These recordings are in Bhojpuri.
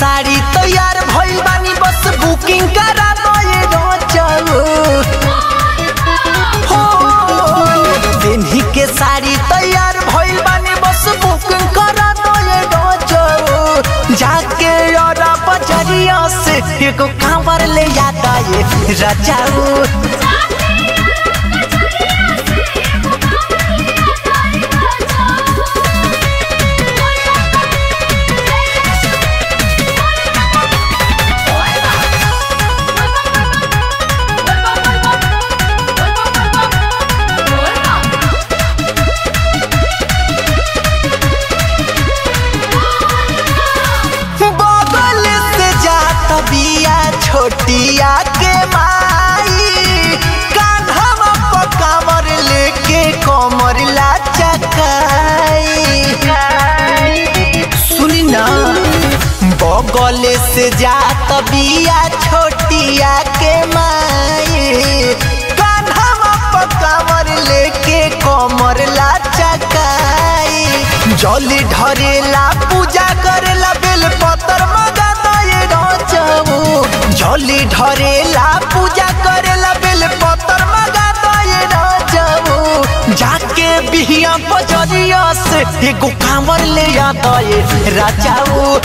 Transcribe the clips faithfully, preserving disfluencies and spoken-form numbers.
साड़ी तैयार भइल बानी बस बुकिंग करा दो ये रोचो हो। पेन्ही के साड़ी तैयार भइल बानी बस बुकिंग करा दो ये रोचो। जाके और बजरिया से एगो कांवर ले आता ये रजाऊ। छोटिया के माई कान्हा पकावर लेके कमर लचकाई। सुनी ना बगल से जात बिया छोटिया के माई कान्हा पकावर लेके कमर लचकाई। जली ढरेला पूजा करेला बेल पतर मगा झोली ढरेला पूजा करेला बेल पतर मगा दे राजाऊ। जाके बिहिया बजरिया से एगो कांवर ले आ दे राजाऊ।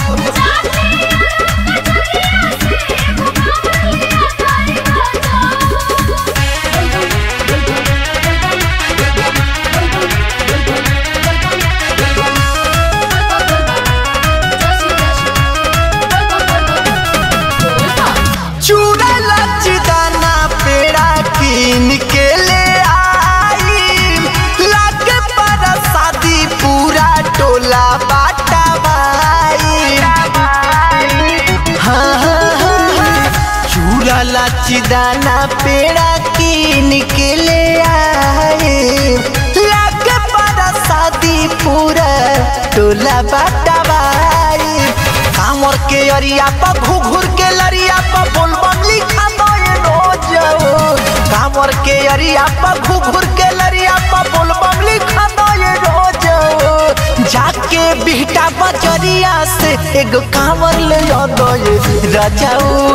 चिदाना पेड़ा कीन के ले आए लागे पर शादी पूरा टोला बाटवाई। कांवर के अरिया पर घुघुर के लरिया पर बोलबम लिखा दो ये रोजो। कांवर के अरिया पर घुघुर के लरिया पर बोलबम लिखा दो ये रोजो। जाके बिहटा बजरिया से एगो कांवर ले आ दो ये राजाऊ।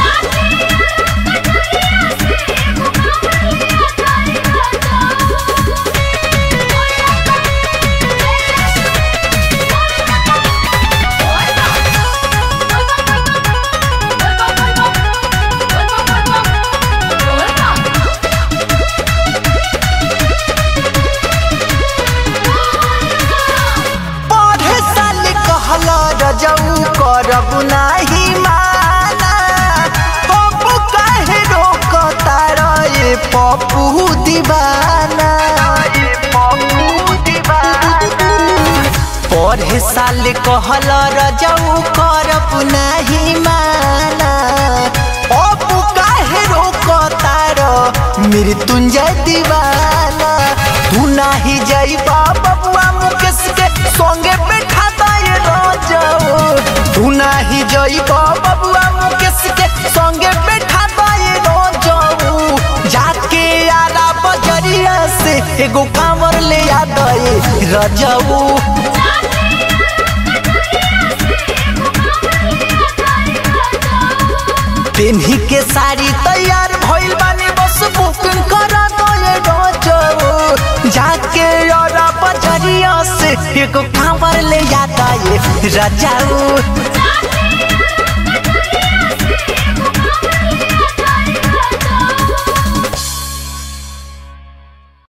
करब नाही माना पप्पू काहे रोकता रे पप्पू दीवाना। पढ़े साल कहल रजाऊ करब नाही माना पप्पू काहे रोकता रे मृत्युंजय दीवाना। तू नाही जाइबा बबुआ मुकेश के संगे बैठा दे रोजाऊ। तू नाही जाइबा बबुआ मुकेश के संगे बैठा दे रोजाऊ। जाके आरा बजरिया से एगो कांवर ले आ दे रजाऊ। पेन्ही के साड़ी तैयार भइल बानी बस बुकिंग करा दो ये रोजाऊ। जाके और बजरिया से एगो कांवर ले आ दे रजाऊ।